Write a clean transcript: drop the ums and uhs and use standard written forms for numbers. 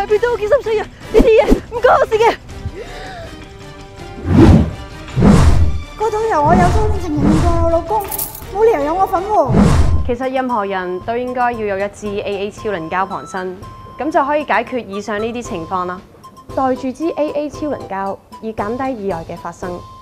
別對我幾心死啊！呢啲嘢唔關我事嘅。 嗰種由我有初戀情人變做我老公，冇理由有我份喎。 其實任何人都應該要有一支 AA 超能膠傍身，咁就可以解決以上呢啲情況啦。袋住支 AA 超能膠，以減低意外嘅發生。